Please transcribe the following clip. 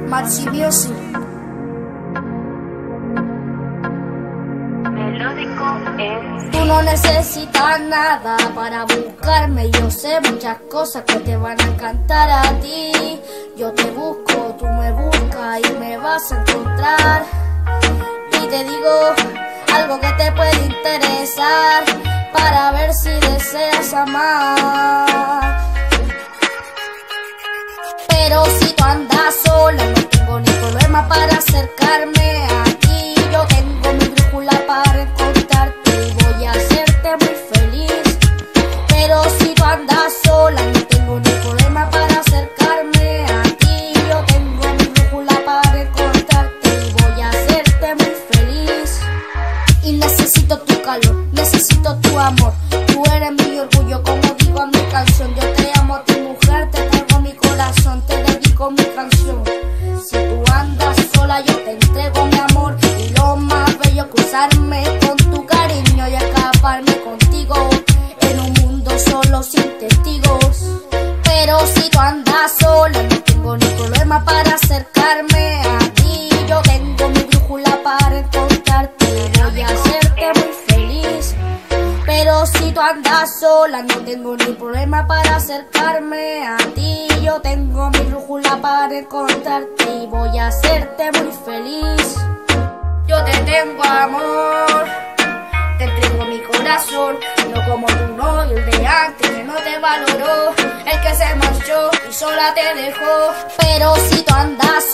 Maxi Music. Tú no necesitas nada para buscarme. Yo sé muchas cosas que te van a encantar a ti. Yo te busco, tú me buscas y me vas a encontrar. Y te digo algo que te puede interesar, para ver si deseas amar. Pero si tú andas sola, no tengo ni problema para acercarme a ti. Yo tengo mi brújula para encontrarte y voy a hacerte muy feliz. Pero si tú andas sola, no tengo ni problema para acercarme a ti. Yo tengo mi brújula para encontrarte y voy a hacerte muy feliz. Y necesito tu calor, necesito tu amor. Tú eres mi orgullo, como digo en mi canción. Yo te amo a ti, mujer, te traigo mi corazón, te dedico mi canción. Si tú andas sola, yo te entrego mi amor. Y lo más bello, cruzarme con tu cariño y escaparme contigo en un mundo solo sin testigos. Pero si tú andas sola, no tengo ni problema para acercarme a ti. Yo tengo mi brújula para encontrarte y voy a hacerte muy feliz. Pero si tú andas sola, no tengo ni problema para acercarme a ti. Yo tengo mi brújula para encontrarte y voy a hacerte muy feliz. Yo te tengo amor, te entrego mi corazón, no como tu novio, el de antes que no te valoró, el que se marchó y sola te dejó. Pero si tú andas